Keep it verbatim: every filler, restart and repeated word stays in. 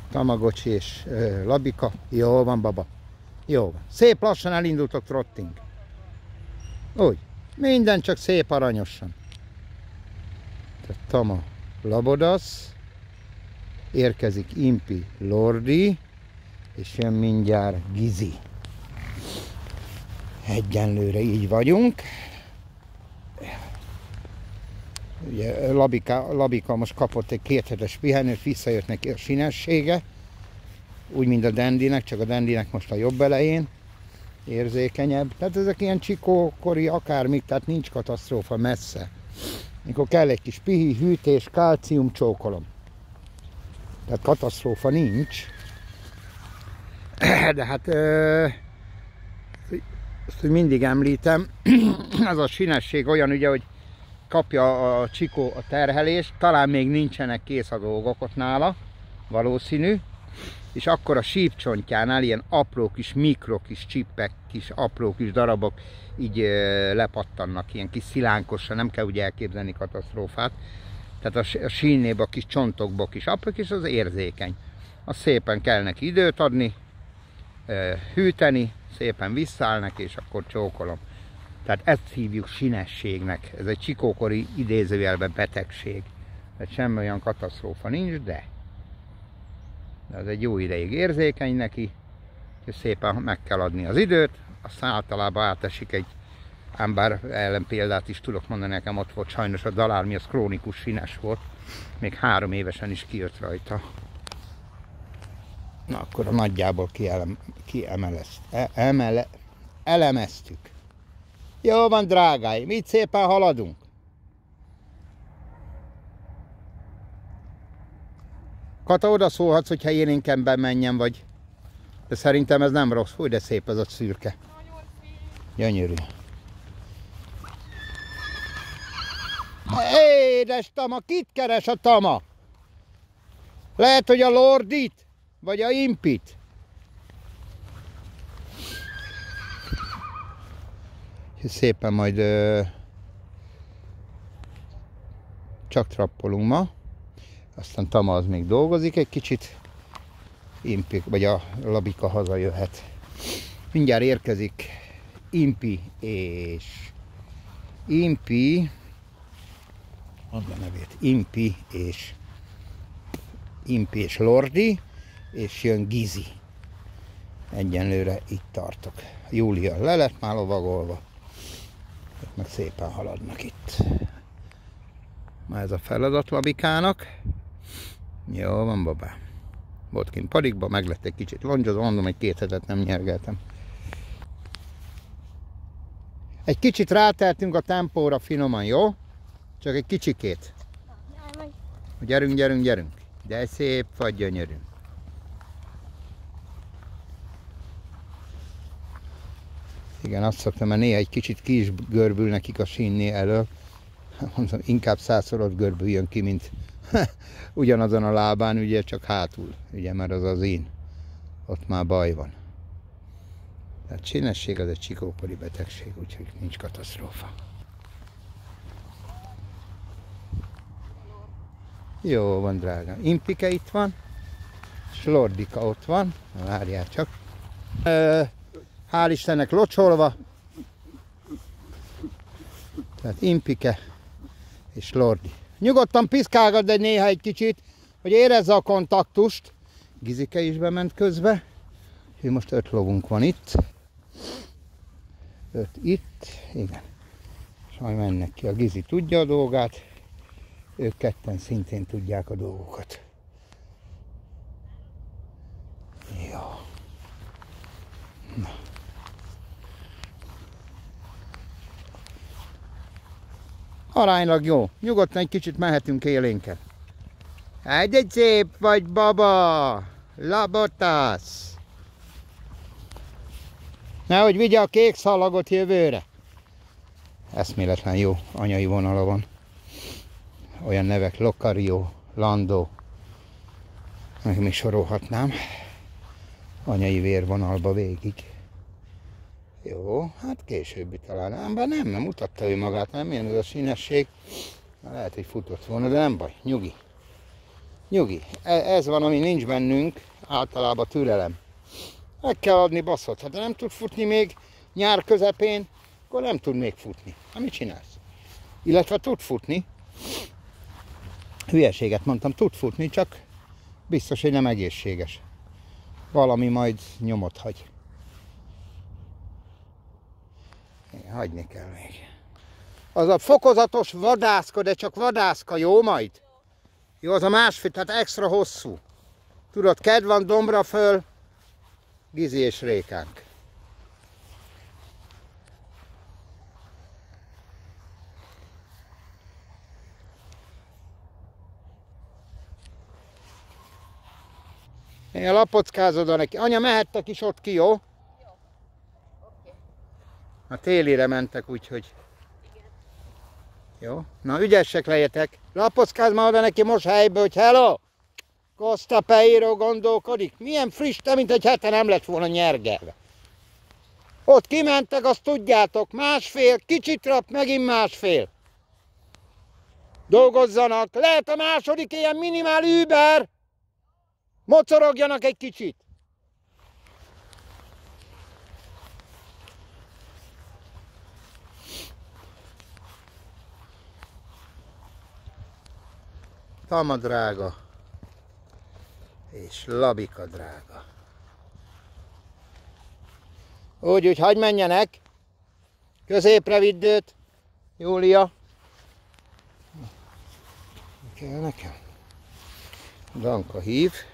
Tamagocsi és ö, Labika. Jó van, baba. Jó van. Szép lassan elindultok trotting. Úgy. Minden csak szép aranyosan. Tehát Tama Labodasz. Érkezik Impi Lordi. És jön mindjárt Gizi. Egyenlőre így vagyunk. Ugye Labika, Labika most kapott egy kéthetes pihenőt, visszajött neki a sinessége. Úgy, mint a Dandynek, csak a Dandynek most a jobb elején. Érzékenyebb. Tehát ezek ilyen csikókori akármik, tehát nincs katasztrófa messze. Mikor kell egy kis pihi, hűtés, kálcium, csókolom. Tehát katasztrófa nincs. De hát ö, azt mindig említem, az a sinesség olyan ugye, hogy kapja a csikó a terhelést, talán még nincsenek kész a dolgok ott nála, valószínű, és akkor a sípcsontjánál ilyen apró kis mikro kis csippek, kis apró kis darabok így ö, lepattannak, ilyen kis szilánkosan, nem kell ugye elképzelni katasztrófát. Tehát a sínnébe a kis csontokba kis apró, és az érzékeny. Azt szépen kell neki időt adni, hűteni, szépen visszáll neki, és akkor csókolom. Tehát ezt hívjuk sinességnek. Ez egy csikókori idézőjelben betegség. Tehát semmi olyan katasztrófa nincs, de, de ez egy jó ideig érzékeny neki, és szépen meg kell adni az időt, aztán általában átesik egy, ám bár ellenpéldát is tudok mondani, nekem ott volt sajnos a dalármi, az krónikus sines volt, még három évesen is kijött rajta. Na akkor a nagyjából kielem, kiemeleztük, emele, elemeztük. Jó van, drágáim, így szépen haladunk. Kata, oda szólhatsz, hogyha én inkább bemenjem, vagy... De szerintem ez nem rossz. Hú, de szép ez a szürke. Gyönyörű. Édes Tama, kit keres a Tama? Lehet, hogy a Lordit? Vagy a Impit? Szépen majd ö, csak trappolunk ma. Aztán Tama az még dolgozik egy kicsit. Impi, vagy a Labika hazajöhet. Mindjárt érkezik Impi és Impi, mondd a nevét, Impi és Impi és Lordi, és jön Gizi. Egyenlőre itt tartok. Júlia le lett már lovagolva. Meg szépen haladnak itt. Már ez a feladat Labikának. Jó van, babám. Volt kint padikba, meg lett egy kicsit longyozva, mondom, egy két hetet nem nyergeltem. Egy kicsit ráteltünk a tempóra finoman, jó? Csak egy kicsikét. Gyerünk, gyerünk, gyerünk. De szép vagy, gyönyörű. Igen, azt szoktam, mert néha egy kicsit ki is görbül nekik a sínné elől. Mondom, inkább százszor görbüljön ki, mint ugyanazon a lábán, ugye, csak hátul, ugye, mert az az én. Ott már baj van. Tehát sinesség az egy csikókori betegség, úgyhogy nincs katasztrófa. Jó van, drágám. Impike itt van, és Lordika ott van. Várjál csak. Hál' Istennek locsolva. Tehát Impike és Lordi. Nyugodtan piszkálgadd egy néha egy kicsit, hogy érezze a kontaktust. Gizike is bement közbe. Most öt lovunk van itt. Öt itt, igen. És majd mennek ki. A Gizi tudja a dolgát. Ők ketten szintén tudják a dolgokat. Jó. Na. Aránylag jó. Nyugodtan egy kicsit mehetünk élénken. Egy, egy szép vagy, baba! Labotász! Nehogy vigye a kék szalagot jövőre. Eszméletlen jó anyai vonala van. Olyan nevek, Lokario, Lando. Meg még sorolhatnám. Anyai vérvonalba végig. Jó, hát későbbi talán. Ám bár nem, nem mutatta ő magát, nem ilyen az a sinesség. Lehet, hogy futott volna, de nem baj, nyugi. Nyugi, ez van, ami nincs bennünk, általában türelem. Meg kell adni, baszod. Ha de nem tud futni még nyár közepén, akkor nem tud még futni. Hát mit csinálsz? Illetve tud futni. Hülyeséget mondtam, tud futni, csak biztos, hogy nem egészséges. Valami majd nyomot hagy. Hagyni kell még. Az a fokozatos vadászka, de csak vadászka, jó majd? Jó, az a másfél, tehát extra hosszú. Tudod, kedv van dombra föl, Gizi és Rékánk. Én lapockázod neki. Anya, mehettek is ott ki, jó? Jó. Okay. A télire mentek, úgyhogy. Jó? Na, ügyesek legyetek. Lapockáz már oda neki most helybe, hogy hello! Costa Peiro gondolkodik. Milyen friss, te, mint egy hete nem lett volna nyergelve. Ott kimentek, azt tudjátok, másfél, kicsit rap, megint másfél. Dolgozzanak. Lehet a második ilyen minimál Uber. Mocorogjanak egy kicsit. Tama drága. És Labika drága. Úgy, úgy, hagyj menjenek. Középre vidd őt. Júlia. Kell nekem. Danka hív.